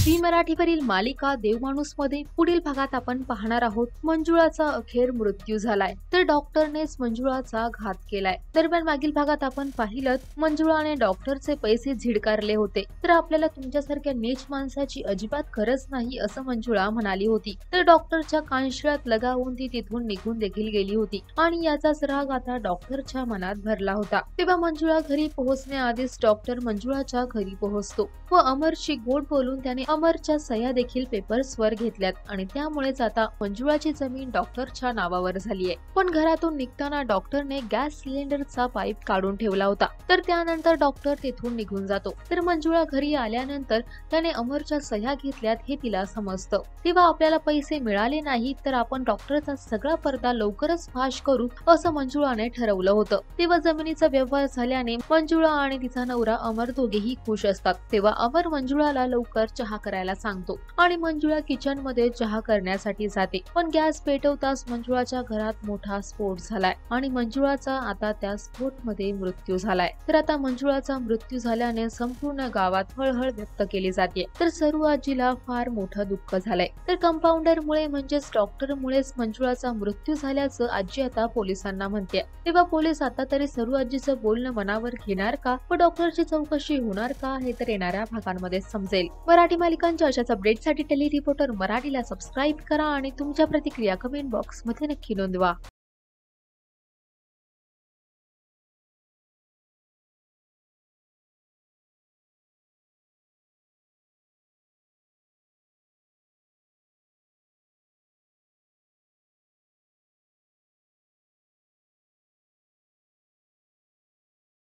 Zee मराठीवरील मालिका देवमाणूस मध्ये पुढील भागात आपण पाहणार आहोत मंजुळाचा अखेर मृत्यू झालाय तर डॉक्टरनेच मंजुळाचा घात केलाय। दरम्यान मागील भागात आपण पाहिलं मंजुळाने डॉक्टरचे पैसे झिडकारले होते तर आपल्याला तुमच्यासारख्या नीच माणसाची अजिबात गरज नाही असं मंजुळा म्हणाली होती। तर डॉक्टरच्या कानशिळात लगावून ती तिथून निघून देखील गेली होती आणि याचाच राग आता डॉक्टरच्या मनात भरला होता। तेव्हा मंजुळा घरी पोहोचण्याआधीच डॉक्टर मंजुळाच्या घरी पोहोचतो व अमरशी गोड बोलून त्याने अमरच्या सह्या देखील पेपर्सवर घेतल्यात आणि त्यामुळेच आता मंजुळाची जमीन डॉक्टरच्या नावावर झाली आहे। पण घरातून निघताना डॉक्टरने गॅस सिलेंडरचा पाईप काढून ठेवला होता तर त्यानंतर डॉक्टर तिथून निघून जातो। तर मंजुळा घरी आल्यानंतर त्याने अमरच्या सह्या घेतल्यात हे तिला समजतं। तेव्हा आपल्याला पैसे मिळाले नाही तर आपण डॉक्टरचा सगळा पडदा लवकरच फाश करू असं मंजुळाने ठरवलं होतं। तेव्हा जमिनीचा व्यवहार झाल्याने मंजुळा आणि तिचा नवरा अमर दोघेही खुश असतात। तेव्हा अमर मंजुळाला लवकर चहा करायला सांगतो आणि मंजुळा किचन मध्ये चहा करण्यासाठी जाते। पण गॅस पेटवताच मंजुळाच्या घरात मोठा स्फोट झालाय आणि मंजुळाचा आता त्या स्फोट मध्ये मृत्यू झालाय। तर आता मंजुळाचा मृत्यू झाल्याने संपूर्ण गावात हळहळ व्यक्त केली जाते। तर सरू आजीला फार मोठं दुःख झालंय। तर कंपाऊंडर मुळे म्हणजेच डॉक्टर मुळेच मंजुळाचा मृत्यू झाल्याचं आजी आता पोलिसांना म्हणते। तेव्हा पोलीस आता तरी सरू आजीचं बोलणं मनावर घेणार का व डॉक्टरची चौकशी होणार का हे तर येणाऱ्या भागांमध्ये समजेल। मराठी मालिकांच्या अशाच अपडेटसाठी टेली रिपोर्टर मराठीला सबस्क्राईब करा आणि तुमच्या प्रतिक्रिया कमेंट बॉक्स मध्ये नक्की नोंदवा।